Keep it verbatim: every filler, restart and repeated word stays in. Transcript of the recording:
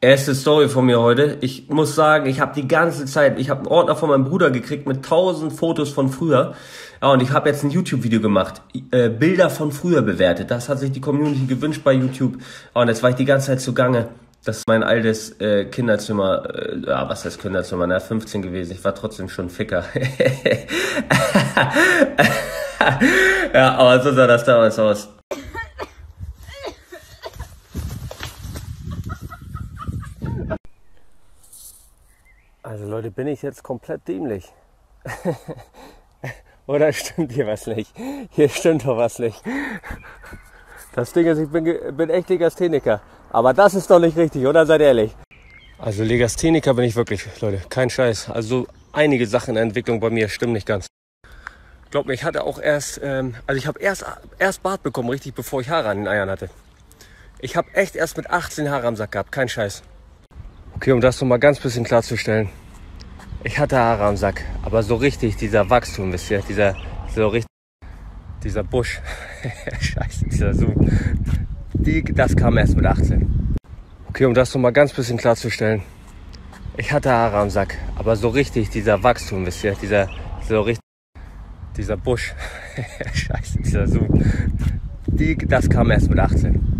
Erste Story von mir heute. Ich muss sagen, ich habe die ganze Zeit, ich habe einen Ordner von meinem Bruder gekriegt mit tausend Fotos von früher. Ja, und ich habe jetzt ein YouTube-Video gemacht, äh, Bilder von früher bewertet. Das hat sich die Community gewünscht bei YouTube. Ja, und jetzt war ich die ganze Zeit zugange. Das ist mein altes äh, Kinderzimmer, äh, ja, was heißt Kinderzimmer, na, fünfzehn gewesen. Ich war trotzdem schon Ficker. Ja, aber so sah das damals aus. Also Leute, bin ich jetzt komplett dämlich? Oder stimmt hier was nicht? Hier stimmt doch was nicht. Das Ding ist, ich bin, bin echt Legastheniker. Aber das ist doch nicht richtig, oder? Seid ehrlich. Also Legastheniker bin ich wirklich, Leute. Kein Scheiß. Also einige Sachen in der Entwicklung bei mir stimmen nicht ganz. Glaubt mir, ich hatte auch erst, ähm, also ich habe erst, erst Bart bekommen, richtig, bevor ich Haare an den Eiern hatte. Ich habe echt erst mit achtzehn Haare am Sack gehabt. Kein Scheiß. Okay, um das noch mal ganz bisschen klarzustellen. Ich hatte Haare am Sack, aber so richtig dieser Wachstum, wisst ihr, dieser, so richtig, dieser Busch, scheiße, dieser Zoom, die, das kam erst mit achtzehn. Okay, um das noch mal ganz bisschen klarzustellen. Ich hatte Haare am Sack, aber so richtig dieser Wachstum, wisst ihr, dieser, so richtig, dieser Busch, scheiße, dieser Zoom, die, das kam erst mit achtzehn.